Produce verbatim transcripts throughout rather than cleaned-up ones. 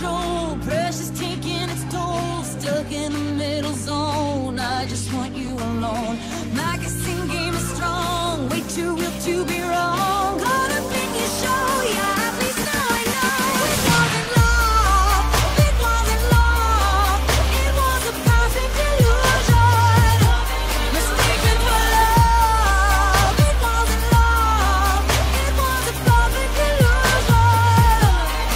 control, pressure's taking its toll, stuck in the middle zone. I just want you alone. My guessing game is strong, way too real to be wrong. Caught up in your show, yeah, at least now I know it wasn't love, it wasn't love, it was a perfect illusion, mistaken for love. It wasn't love, it was a perfect illusion.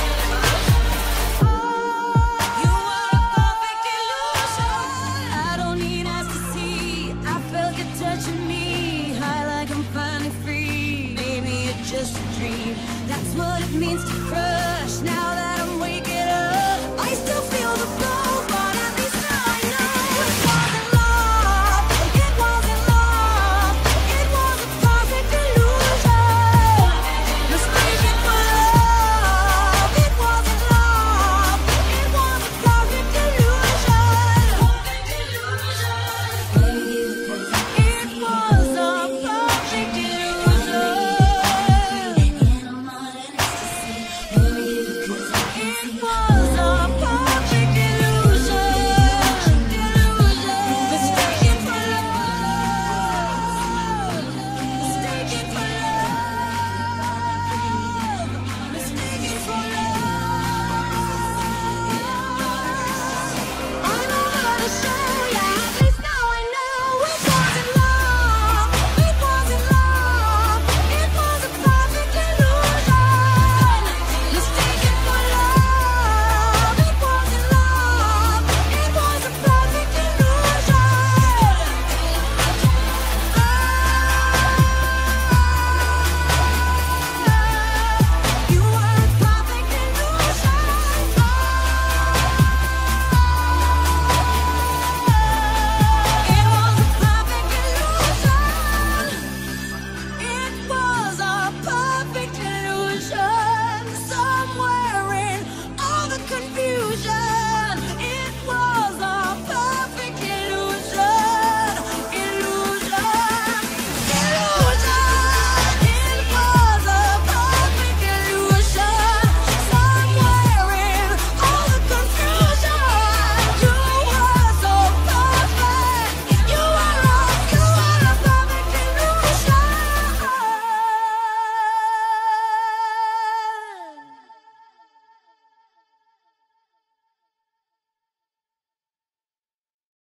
You were a perfect illusion. I don't need eyes to see, I felt you touching me, high like I'm finally free. Maybe it's just a dream, that's what it means to crush. Now that I'm waking up, I still feel the blow, but at least now I know it wasn't love, it wasn't love, it was a perfect illusion, mistaken for love. It wasn't love, it was a perfect illusion. It was a perfect illusion. It was a perfect illusion. It was